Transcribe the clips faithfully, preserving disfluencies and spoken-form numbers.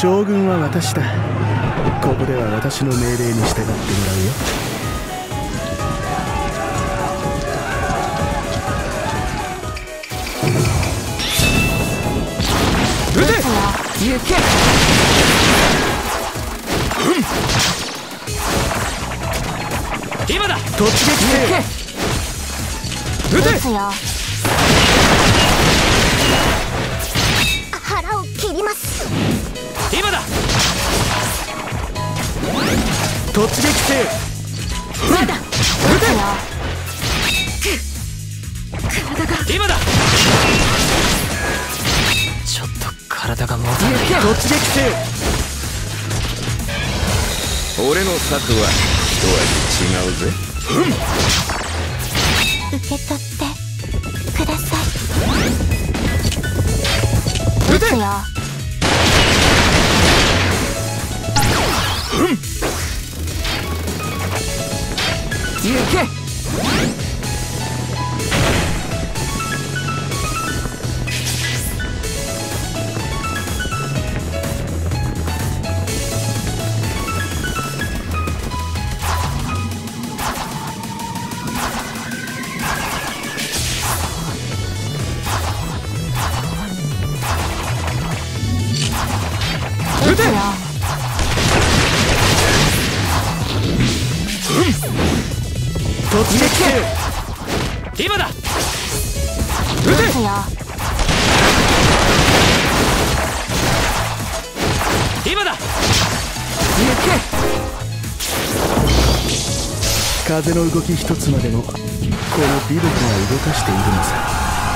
将軍は私だ。ここでは私の命令に従ってもらうよ。 撃て！行け！今だ！突撃せ！撃て！ 腹を切ります。 今だ！突撃せ！ まだ！ 撃て！ 体が今だ！ ちょっと体が持たない。 突撃せ！ 俺の策は一味違うぜ。 受け取ってください。 撃て！ よ。 行け！撃て！突撃せ！今だ！撃て！今だ！行け！ 風の動き一つまでもこの美毒が動かしているのさ。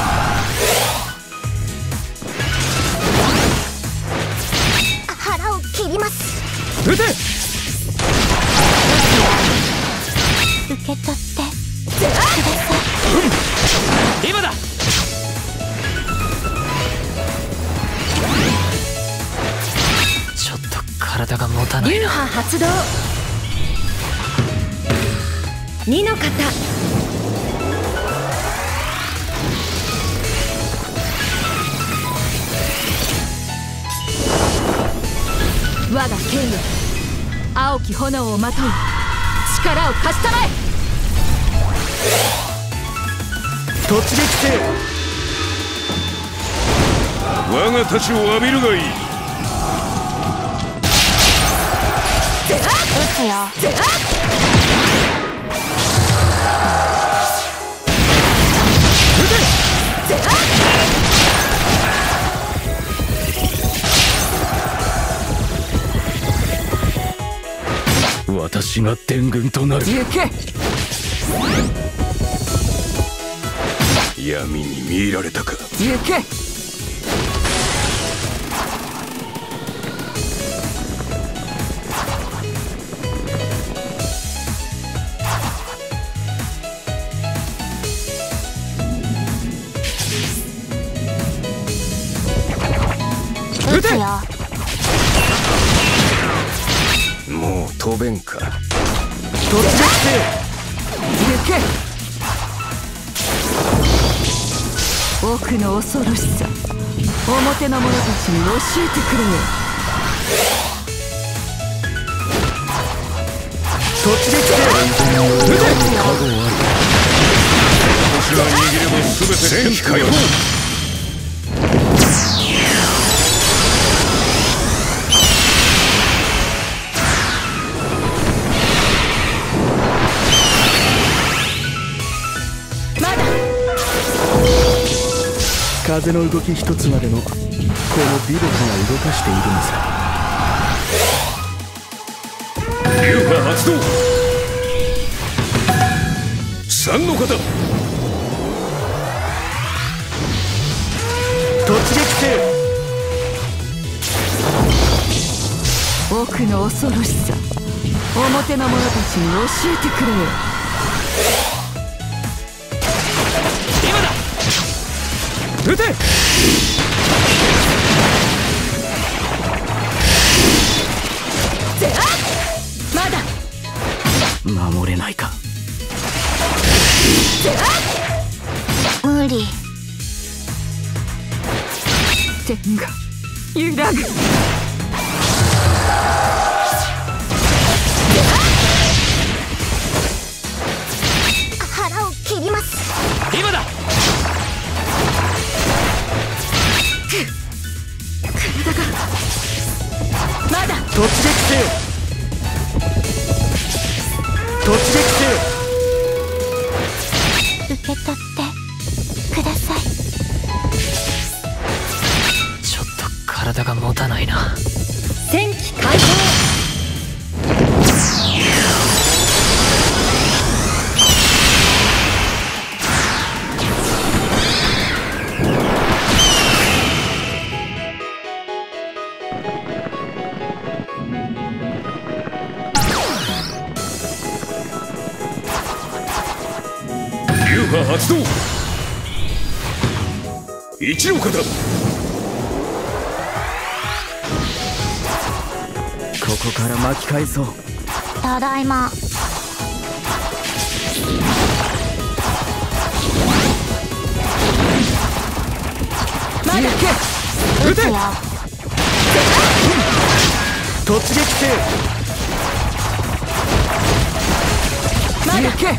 腹を切ります。 撃て！ 受け取ってください。今だ！ ちょっと体が持たない。 流派発動。二の型。我が剣よ、青き炎をまとい力を貸したまえ。 突撃せ！ 我が太刀を浴びるがいい。 撃つよ。 私が伝軍となる。 行け！ 闇に見入られたか。 行け！撃て！ もう飛べんか。 突撃せ！行け！奥の恐ろしさ、表の者たちに教えてくれよ。突撃せ！撃て！ 私が握れば全て戦機かよ。 風の動き一つまでもこの美毒が動かしているのさ。 流派発動。三の方。 突撃せ！奥の恐ろしさ、表の者たちに教えてくれよ。今だ！撃て！まだ守れないか。 無理。 天が揺らぐ。 突撃せよ。 受け取ってください。 ちょっと体が持たないな。 戦機開放。 流派発動。一の方。 ここから巻き返そう。 ただいま。 まだ撃て。 よ突撃せよ。 まだ行け。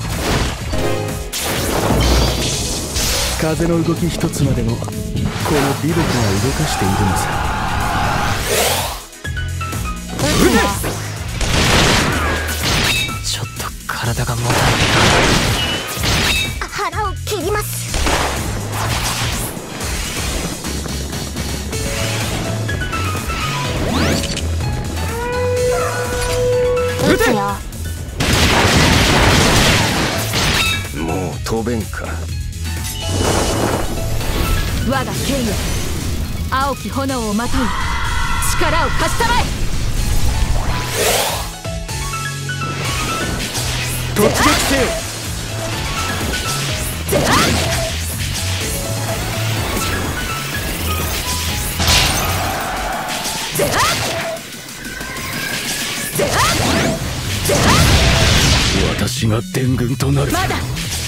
風の動き一つまでもこの美毒が動かしているのさ。 撃つよ。 ちょっと体が持たない腹を切ります。撃つよ。 もう飛べんか。 我が剣よ、青き炎をまとい力を貸したまえ。 突撃せよ。私が伝軍となる。 まだ